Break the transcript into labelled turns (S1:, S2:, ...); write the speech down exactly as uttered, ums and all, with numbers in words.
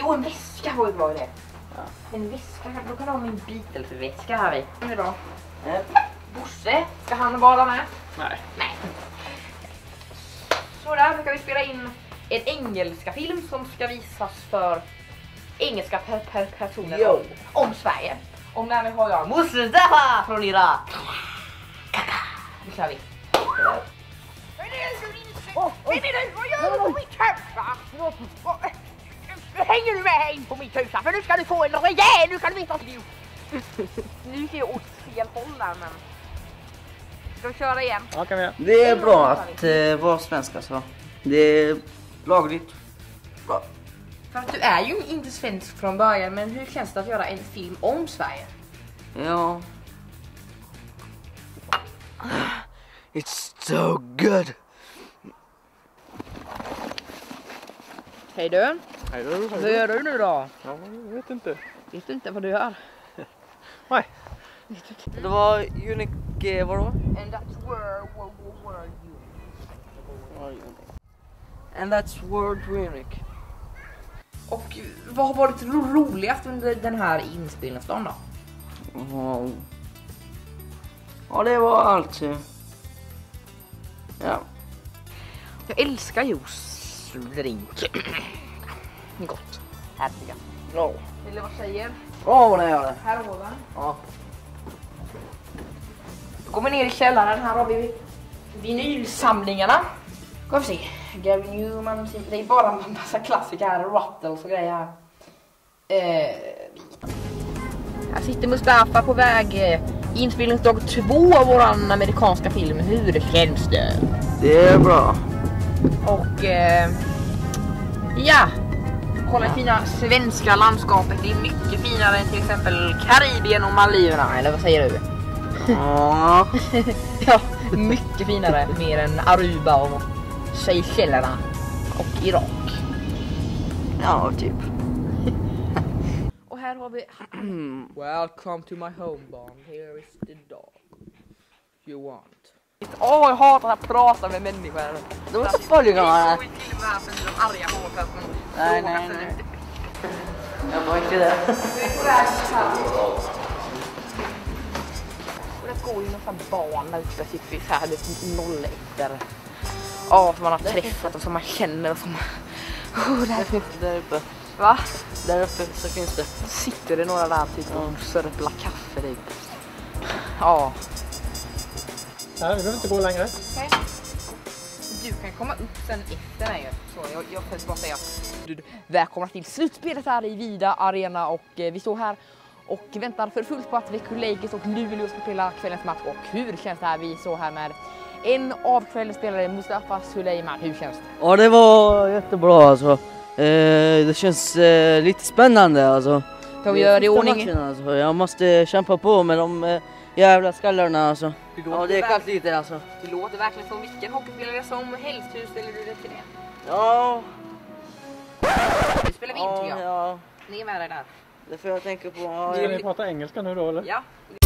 S1: Jo, en väska var ju bra idé. Ja. En väska, då kan du ha min Beatles-väska här i. Det är bra. Mm. Bosse, ska han vara med?
S2: Nej.
S1: Nej. Så där ska vi spela in en engelska film som ska visas för engelska per per personer
S2: jo.
S1: Om, om Sverige. Och därmed har jag Mustafa från Irak. Nu kör vi. Hänger du med in på min tusa? För nu ska du få en rejäl, nu kan du veta. Nu ser jag åt fel håll där, men ska vi köra igen?
S2: Ja, kan vi göra.
S3: Det är bra att eh, vara svensk alltså. Det är lagligt. Bra.
S1: För att du är ju inte svensk från början, men hur känns det att göra en film om Sverige?
S3: Ja. It's so good.
S1: Hej du.
S2: Hej då.
S1: Vad gör du nu då?
S2: Ja, jag vet inte.
S1: Vet du inte vad du gör?
S2: Nej.
S3: Det var unique, vadå?
S1: And that's where, where, where are you?
S3: And that's word unique.
S1: Och vad har varit ro roligast under den här inspelningsdagen då?
S3: Oh. Ja, det var allt. Ja.
S1: Jag älskar juice drink. Gott. Härliga.
S3: Bra.
S1: Eller vad säger?
S3: Bra vad det gör.
S1: Här har den.
S3: Ja.
S1: Då går vi ner i källaren. Här har vi vinylsamlingarna. Ska vi se. Gary Newman. Det är bara en massa klassiker här. Ruttles och grejer här. Eh, här sitter Mustafa på väg. Inspelningsdag två av våran amerikanska film. Hur känns det?
S3: Det är bra.
S1: Och eh, ja. Kolla det fina svenska landskapet. Det är mycket finare än till exempel Karibien och Maldiverna. Eller vad säger du?
S3: Ja.
S1: Ja, mycket finare. Mer än Aruba och Seychellerna och Irak.
S3: Ja, typ.
S1: Och här har vi Welcome to my home barn. Here is the dog you want. Åh, oh, jag hatar att prata med människor.
S3: De är så följarna.
S1: Det är så i filmen här för de arga håret.
S3: Nej, nej, nej. Jag var inte det.
S1: Vi är på väg här. Och det går ju några barn där uppe, sitter vi så här lite noll efter. Ja, som man har träffat och som man känner och som... Oh, där uppe.
S3: Där uppe.
S1: Va?
S3: Där uppe så finns det.
S1: Sitter det några där typ och sörplar kaffe typ. Ja.
S2: Nej, vi behöver inte gå längre.
S1: Okay. Du kan komma upp sen efter mig. Så jag, jag får bara säga du, du, välkomna till slutspelet här i Vida Arena. Och eh, vi står här och väntar för fullt på att Växjö Lakers och Luleå ska spela kvällens match. Och hur känns det här? Vi står här med en av kvällens spelare, Mustafa Suleyman. Hur känns det?
S3: Ja, det var jättebra alltså. Eh, det känns eh, lite spännande alltså.
S1: Ska vi göra det i ordning?
S3: Matchen, alltså. Jag måste kämpa på med de eh, jävla skallarna alltså.
S1: Det
S3: ja, det är kallt lite alltså.
S1: Det låter verkligen som vilken hockeyspelare som helst. Hur ställer du dig till det?
S3: Ja.
S1: Nu spelar vi in
S3: Ja,
S1: tycker jag.
S3: ja.
S1: Ni är med dig där.
S3: Det får jag tänka på. Ja,
S2: Ska
S3: jag...
S2: ni prata engelska nu då eller?
S1: Ja.